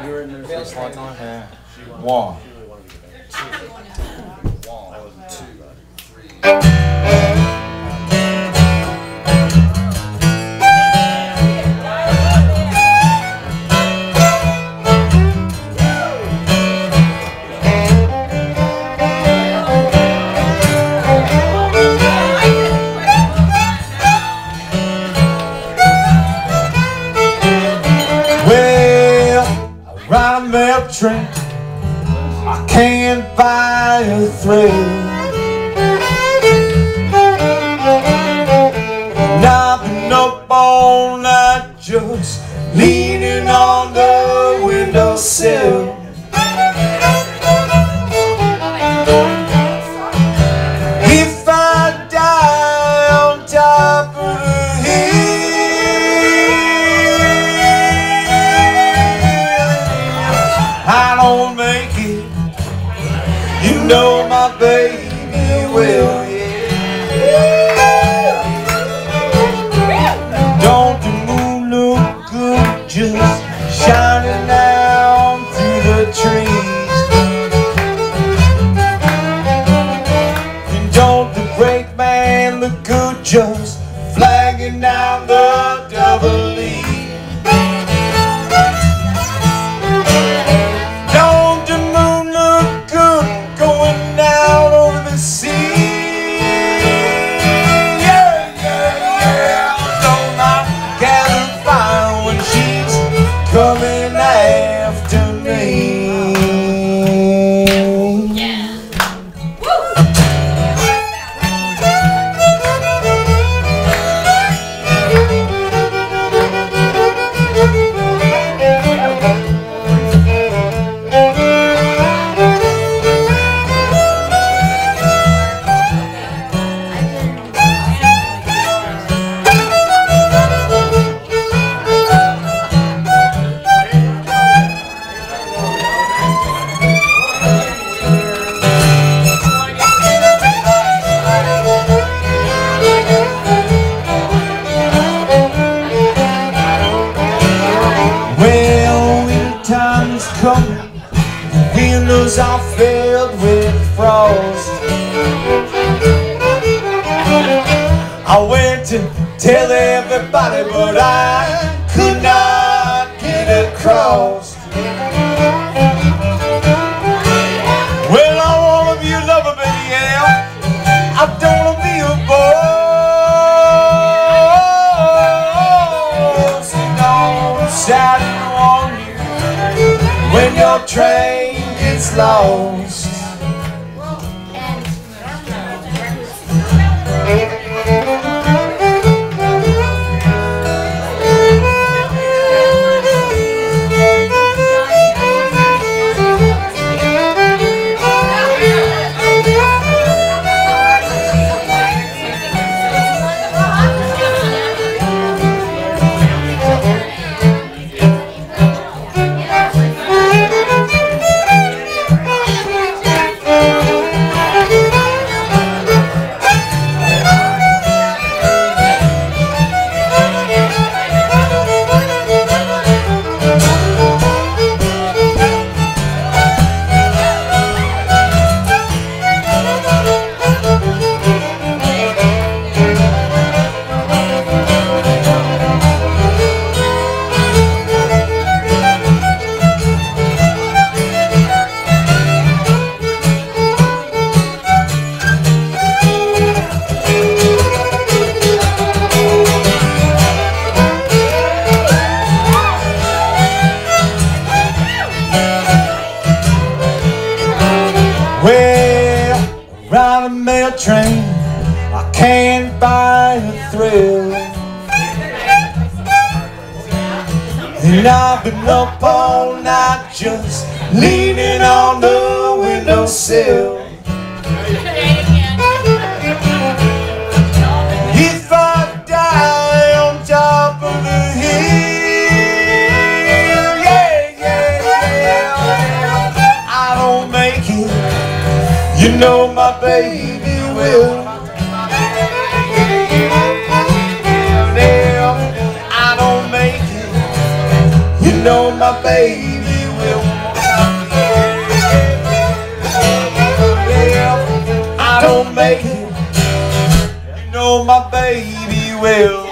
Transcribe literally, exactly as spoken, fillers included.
You were in there for a long time? Yeah. One. Ride a milk train, I can't buy a thrill. And I've been up all night just leaning on the windowsill. If I die on top of the hill, I don't make it, you know my baby will, yeah. Don't the moon look good just shining down through the trees? And don't the great man look good just flagging down the double E? Coming after me. Yeah. Coming, the windows are filled with frost. I went to tell everybody, but I could not get across. Well, I wanna be a lover, baby, yeah. I don't wanna be a boy. So don't shout it on you when your train gets lost. Ride a mail train, I can't buy a thrill. And I've been up all night just leaning on the windowsill. If I die on top of the hill, yeah, yeah, yeah, I don't make it, you know my baby will. Damn, I don't make it, you know my baby will. will. Yeah, I don't make it, you know my baby will.